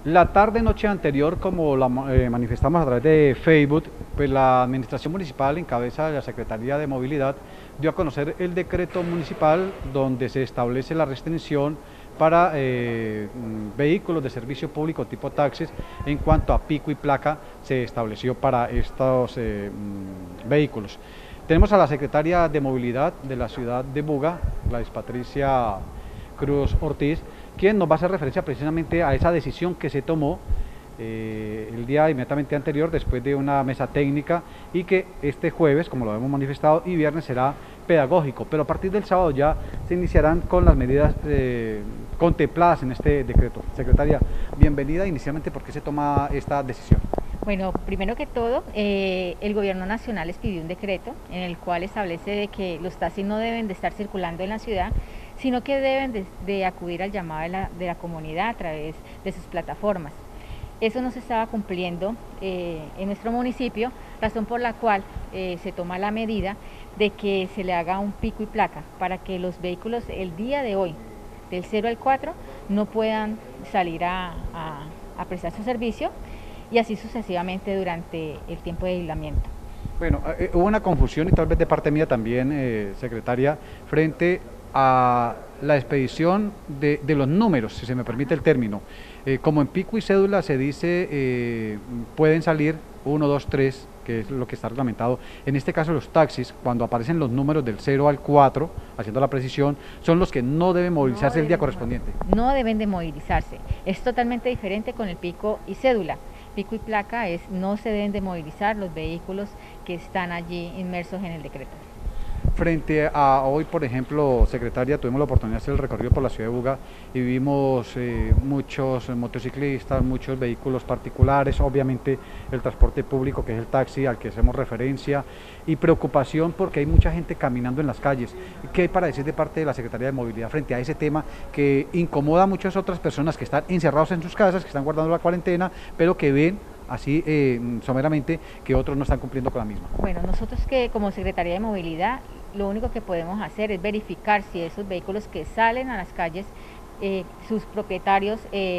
La tarde-noche anterior, como manifestamos a través de Facebook, pues la Administración Municipal, en cabeza de la Secretaría de Movilidad, dio a conocer el decreto municipal donde se establece la restricción para vehículos de servicio público tipo taxis. En cuanto a pico y placa, se estableció para estos vehículos. Tenemos a la Secretaria de Movilidad de la ciudad de Buga, Gladys Patricia Cruz Ortiz, quien nos va a hacer referencia precisamente a esa decisión que se tomó el día inmediatamente anterior, después de una mesa técnica, y que este jueves, como lo hemos manifestado, y viernes será pedagógico, pero a partir del sábado ya se iniciarán con las medidas contempladas en este decreto. Secretaria, bienvenida. Inicialmente, ¿por qué se toma esta decisión? Bueno, primero que todo, el gobierno nacional expidió un decreto en el cual establece de que los taxis no deben de estar circulando en la ciudad, sino que deben de acudir al llamado de la comunidad a través de sus plataformas. Eso no se estaba cumpliendo en nuestro municipio, razón por la cual se toma la medida de que se le haga un pico y placa para que los vehículos el día de hoy, del 0 al 4, no puedan salir a prestar su servicio, y así sucesivamente durante el tiempo de aislamiento. Bueno, hubo una confusión, y tal vez de parte mía también, secretaria, frente a la expedición de los números, si se me permite el término. Como en pico y cédula se dice, pueden salir 1, 2, 3, que es lo que está reglamentado. En este caso los taxis, cuando aparecen los números del 0 al 4, haciendo la precisión, son los que no deben movilizarse el día correspondiente. No deben de movilizarse, es totalmente diferente con el pico y cédula. Pico y placa no se deben de movilizar los vehículos que están allí inmersos en el decreto. Frente a hoy, por ejemplo, secretaria, tuvimos la oportunidad de hacer el recorrido por la ciudad de Buga y vimos muchos motociclistas, muchos vehículos particulares, obviamente el transporte público, que es el taxi al que hacemos referencia, y preocupación porque hay mucha gente caminando en las calles. ¿Qué hay para decir de parte de la Secretaría de Movilidad frente a ese tema que incomoda a muchas otras personas que están encerrados en sus casas, que están guardando la cuarentena, pero que ven así someramente que otros no están cumpliendo con la misma? Bueno, nosotros que como Secretaría de Movilidad lo único que podemos hacer es verificar si esos vehículos que salen a las calles, sus propietarios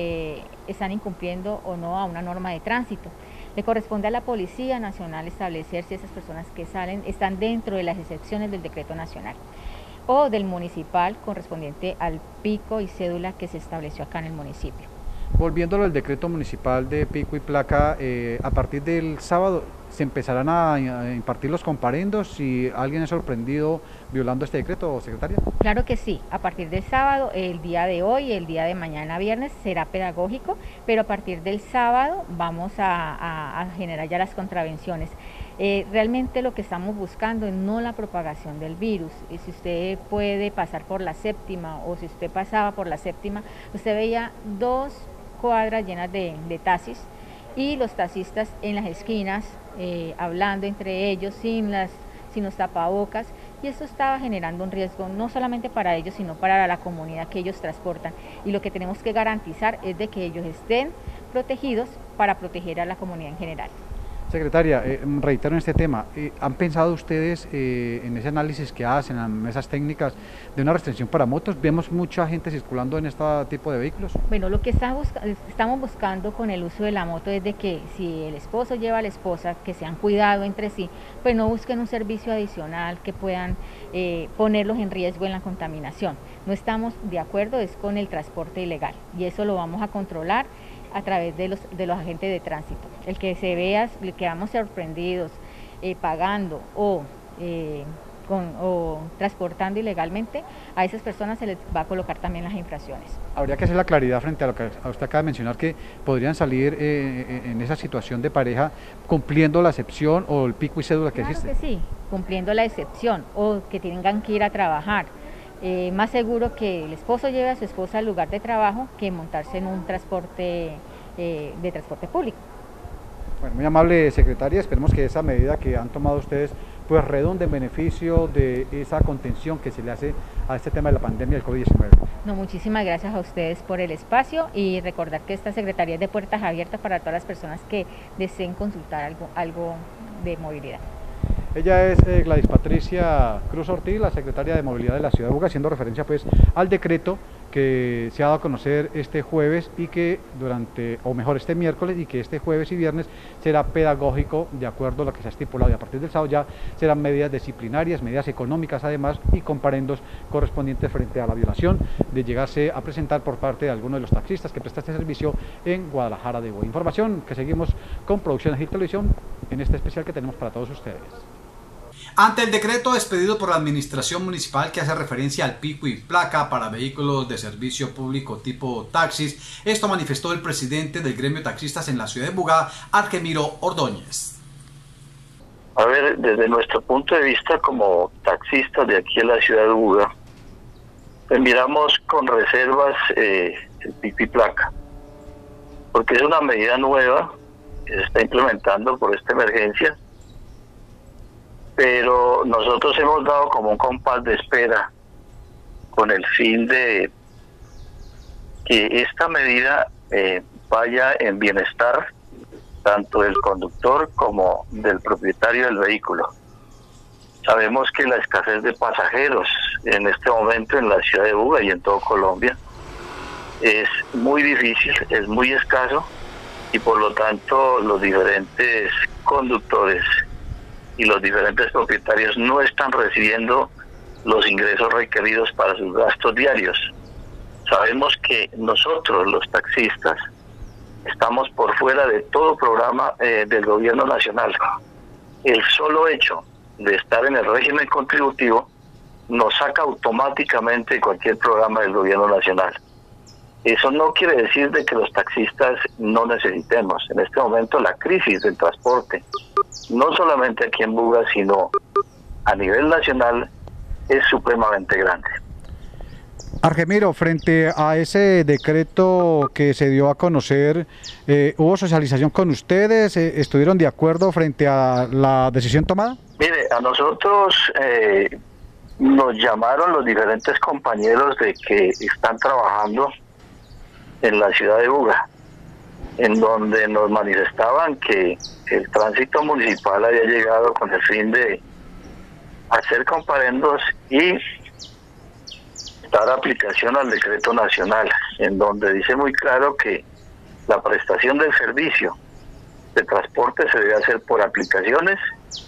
están incumpliendo o no a una norma de tránsito. Le corresponde a la Policía Nacional establecer si esas personas que salen están dentro de las excepciones del decreto nacional o del municipal correspondiente al pico y cédula que se estableció acá en el municipio. Volviéndolo al decreto municipal de pico y placa, a partir del sábado se empezarán a impartir los comparendos si alguien es sorprendido violando este decreto, secretaria. Claro que sí, a partir del sábado, el día de hoy, el día de mañana viernes será pedagógico, pero a partir del sábado vamos a generar ya las contravenciones. Realmente lo que estamos buscando es no la propagación del virus. Y si usted puede pasar por la séptima, o si usted pasaba por la séptima, usted veía 2 cuadras llenas de taxis, y los taxistas en las esquinas hablando entre ellos sin los tapabocas, y esto estaba generando un riesgo no solamente para ellos, sino para la comunidad que ellos transportan, y lo que tenemos que garantizar es de que ellos estén protegidos para proteger a la comunidad en general. Secretaria, reitero en este tema, ¿han pensado ustedes en ese análisis que hacen, en mesas técnicas, de una restricción para motos? Vemos mucha gente circulando en este tipo de vehículos. Bueno, lo que estamos buscando con el uso de la moto es de que si el esposo lleva a la esposa, que se han cuidado entre sí, pues no busquen un servicio adicional que puedan ponerlos en riesgo en la contaminación. No estamos de acuerdo es con el transporte ilegal, y eso lo vamos a controlar a través de los agentes de tránsito. El que se vea, le quedamos sorprendidos pagando o transportando ilegalmente, a esas personas se les va a colocar también las infracciones. Habría que hacer la claridad frente a lo que usted acaba de mencionar, que podrían salir en esa situación de pareja cumpliendo la excepción o el pico y cédula que existe. Claro que sí, cumpliendo la excepción, o que tengan que ir a trabajar. Más seguro que el esposo lleve a su esposa al lugar de trabajo que montarse en un transporte de transporte público. Bueno, muy amable, secretaria, esperemos que esa medida que han tomado ustedes pues redunde en beneficio de esa contención que se le hace a este tema de la pandemia del COVID-19. No, muchísimas gracias a ustedes por el espacio, y recordar que esta Secretaría es de puertas abiertas para todas las personas que deseen consultar algo de movilidad. Ella es Gladys Patricia Cruz Ortiz, la secretaria de Movilidad de la ciudad de Buga, haciendo referencia pues al decreto que se ha dado a conocer este jueves y que este miércoles, y que este jueves y viernes será pedagógico de acuerdo a lo que se ha estipulado, y a partir del sábado ya serán medidas disciplinarias, medidas económicas además, y comparendos correspondientes frente a la violación de llegarse a presentar por parte de alguno de los taxistas que presta este servicio en Guadalajara de Huila. Información que seguimos con Producciones Gil Televisión en este especial que tenemos para todos ustedes. Ante el decreto expedido por la administración municipal que hace referencia al pico y placa para vehículos de servicio público tipo taxis, esto manifestó el presidente del gremio taxistas en la ciudad de Buga, Argemiro Ordóñez. A ver, desde nuestro punto de vista como taxistas de aquí en la ciudad de Buga, pues miramos con reservas el pico y placa, porque es una medida nueva que se está implementando por esta emergencia, pero nosotros hemos dado como un compás de espera con el fin de que esta medida vaya en bienestar tanto del conductor como del propietario del vehículo. Sabemos que la escasez de pasajeros en este momento en la ciudad de Buga y en todo Colombia es muy difícil, es muy escaso, y por lo tanto los diferentes conductores y los diferentes propietarios no están recibiendo los ingresos requeridos para sus gastos diarios. Sabemos que nosotros, los taxistas, estamos por fuera de todo programa del gobierno nacional. El solo hecho de estar en el régimen contributivo nos saca automáticamente de cualquier programa del gobierno nacional. Eso no quiere decir de que los taxistas no necesitemos. En este momento la crisis del transporte, no solamente aquí en Buga, sino a nivel nacional, es supremamente grande. Argemiro, frente a ese decreto que se dio a conocer, ¿hubo socialización con ustedes? ¿Estuvieron de acuerdo frente a la decisión tomada? Mire, a nosotros nos llamaron los diferentes compañeros de que están trabajando en la ciudad de Buga, en donde nos manifestaban que el tránsito municipal había llegado con el fin de hacer comparendos y dar aplicación al decreto nacional, en donde dice muy claro que la prestación del servicio de transporte se debe hacer por aplicaciones,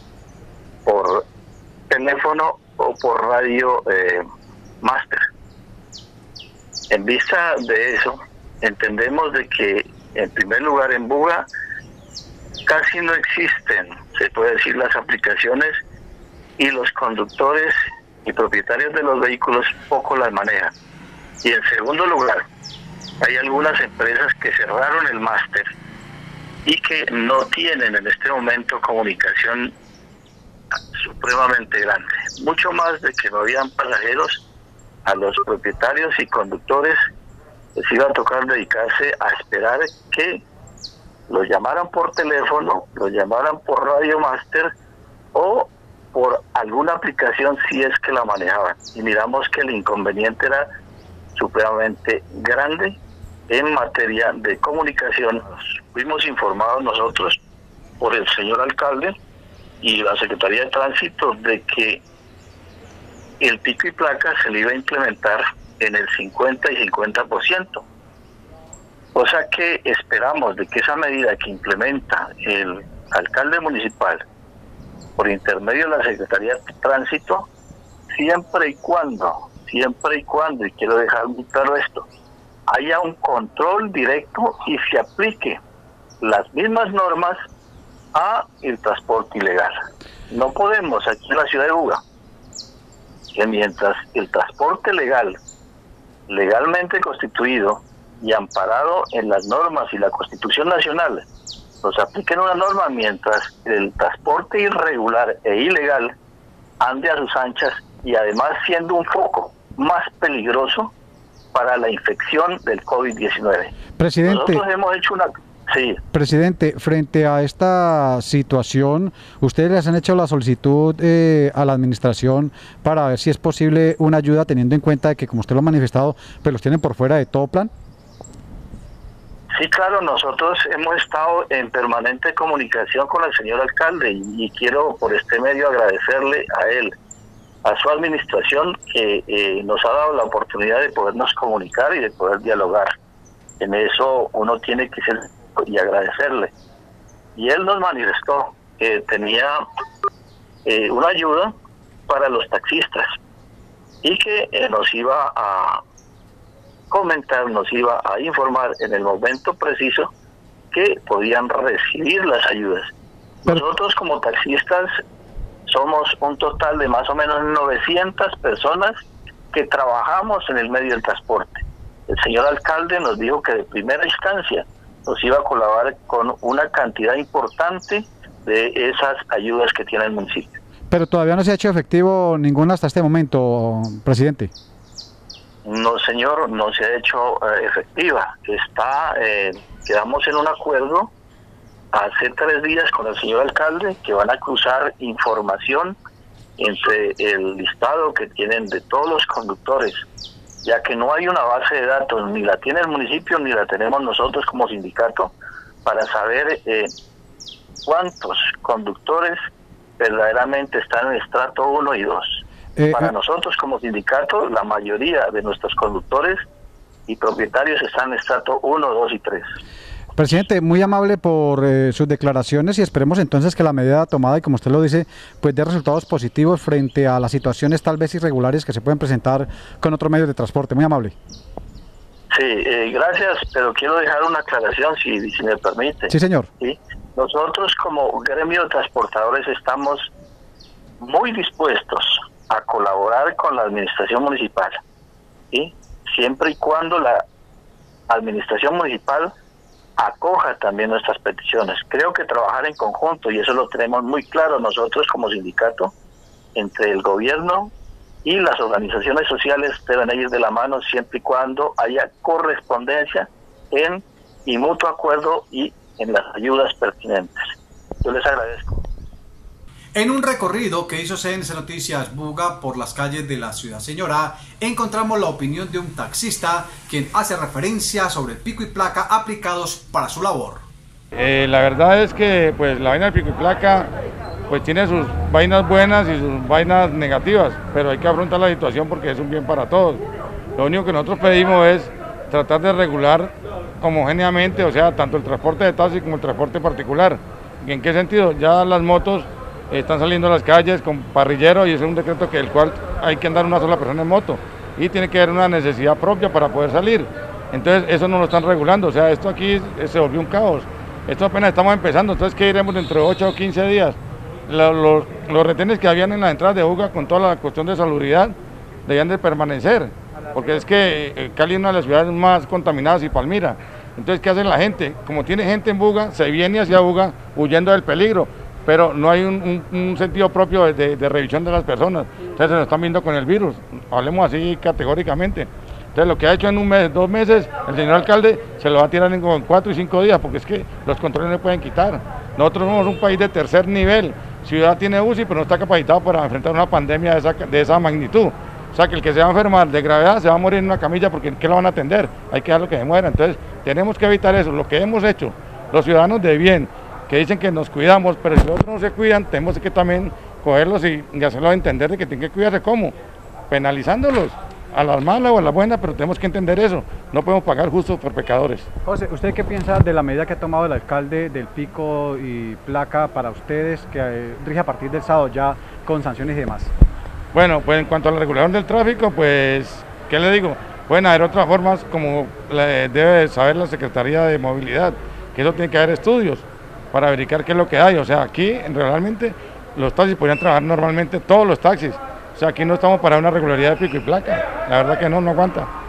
por teléfono o por radio máster. En vista de eso, entendemos de que en primer lugar en Buga casi no existen, se puede decir, las aplicaciones, y los conductores y propietarios de los vehículos poco las manejan. Y en segundo lugar, hay algunas empresas que cerraron el máster y que no tienen en este momento comunicación supremamente grande. Mucho más de que no habían pasajeros, a los propietarios y conductores les iba a tocar dedicarse a esperar que los llamaran por teléfono, los llamaran por Radio Master o por alguna aplicación si es que la manejaban. Y miramos que el inconveniente era supremamente grande en materia de comunicación. Fuimos informados nosotros por el señor alcalde y la Secretaría de Tránsito de que el pico y placa se le iba a implementar en el 50 y 50%. Cosa que esperamos de que esa medida que implementa el alcalde municipal por intermedio de la Secretaría de Tránsito, siempre y cuando, y quiero dejar muy claro esto, haya un control directo y se aplique las mismas normas a el transporte ilegal. No podemos aquí en la ciudad de Buga, que mientras el transporte legalmente constituido y amparado en las normas y la Constitución Nacional, nos apliquen una norma, mientras el transporte irregular e ilegal ande a sus anchas y además siendo un foco más peligroso para la infección del COVID-19. Presidente, nosotros hemos hecho una... Sí. Presidente, frente a esta situación, ¿ustedes les han hecho la solicitud a la administración para ver si es posible una ayuda, teniendo en cuenta de que, como usted lo ha manifestado, pues los tienen por fuera de todo plan? Sí, claro, nosotros hemos estado en permanente comunicación con el señor alcalde y quiero por este medio agradecerle a él, a su administración que nos ha dado la oportunidad de podernos comunicar y de poder dialogar. En eso uno tiene que ser y agradecerle. Y él nos manifestó que tenía una ayuda para los taxistas y que nos iba a comentar, nos iba a informar en el momento preciso que podían recibir las ayudas. Nosotros como taxistas somos un total de más o menos 900 personas que trabajamos en el medio del transporte. El señor alcalde nos dijo que de primera instancia nos iba a colaborar con una cantidad importante de esas ayudas que tiene el municipio. Pero todavía no se ha hecho efectivo ninguna hasta este momento, presidente. No, señor, no se ha hecho efectiva. Quedamos en un acuerdo hace 3 días con el señor alcalde que van a cruzar información entre el listado que tienen de todos los conductores, ya que no hay una base de datos, ni la tiene el municipio ni la tenemos nosotros como sindicato, para saber cuántos conductores verdaderamente están en estrato 1 y 2. Para nosotros como sindicato, la mayoría de nuestros conductores y propietarios están en estrato 1, 2 y 3. Presidente, muy amable por sus declaraciones y esperemos entonces que la medida tomada, y como usted lo dice, pues dé resultados positivos frente a las situaciones tal vez irregulares que se pueden presentar con otros medios de transporte. Muy amable. Sí, gracias, pero quiero dejar una aclaración, si me permite. Sí, señor. ¿Sí? Nosotros como gremio de transportadores estamos muy dispuestos a colaborar con la administración municipal, ¿sí? Siempre y cuando la administración municipal acoja también nuestras peticiones. Creo que trabajar en conjunto, y eso lo tenemos muy claro nosotros como sindicato, entre el gobierno y las organizaciones sociales deben ir de la mano siempre y cuando haya correspondencia y mutuo acuerdo y en las ayudas pertinentes. Yo les agradezco. En un recorrido que hizo CNC Noticias Buga por las calles de la ciudad señora, encontramos la opinión de un taxista quien hace referencia sobre el pico y placa aplicados para su labor. La verdad es que pues la vaina del pico y placa pues tiene sus vainas buenas y sus vainas negativas, pero hay que afrontar la situación porque es un bien para todos. Lo único que nosotros pedimos es tratar de regular homogéneamente, o sea, tanto el transporte de taxi como el transporte particular. ¿Y en qué sentido? Ya las motos están saliendo a las calles con parrilleros y es un decreto que el cual hay que andar una sola persona en moto y tiene que haber una necesidad propia para poder salir. Entonces eso no lo están regulando, o sea, esto aquí se volvió un caos. Esto apenas estamos empezando, entonces ¿qué iremos dentro de 8 o 15 días? Los retenes que habían en las entradas de Buga con toda la cuestión de salubridad debían de permanecer, porque es que Cali es una de las ciudades más contaminadas y Palmira. Entonces, ¿qué hace la gente? Como tiene gente en Buga, se viene hacia Buga huyendo del peligro, pero no hay un sentido propio de revisión de las personas. Entonces se nos están viendo con el virus, hablemos así categóricamente. Entonces lo que ha hecho en 1 mes, 2 meses, el señor alcalde se lo va a tirar en 4 y 5 días, porque es que los controles no pueden quitar. Nosotros somos un país de tercer nivel, ciudad tiene UCI, pero no está capacitado para enfrentar una pandemia de esa magnitud. O sea, que el que se va a enfermar de gravedad se va a morir en una camilla porque ¿qué lo van a atender? Hay que dejarlo que se muera. Entonces tenemos que evitar eso, lo que hemos hecho, los ciudadanos de bien, que dicen que nos cuidamos, pero si los otros no se cuidan, tenemos que también cogerlos y hacerlos entender de que tienen que cuidarse. ¿Cómo? Penalizándolos, a las malas o a las buenas, pero tenemos que entender eso. No podemos pagar justos por pecadores. José, ¿usted qué piensa de la medida que ha tomado el alcalde del pico y placa para ustedes, que rige a partir del sábado ya con sanciones y demás? Bueno, pues en cuanto a la regulación del tráfico, pues, ¿qué le digo? Pueden haber otras formas, como debe saber la Secretaría de Movilidad, que eso tiene que haber estudios para verificar qué es lo que hay. O sea, aquí realmente los taxis podrían trabajar normalmente, todos los taxis. O sea, aquí no estamos para una regularidad de pico y placa. La verdad que no aguanta.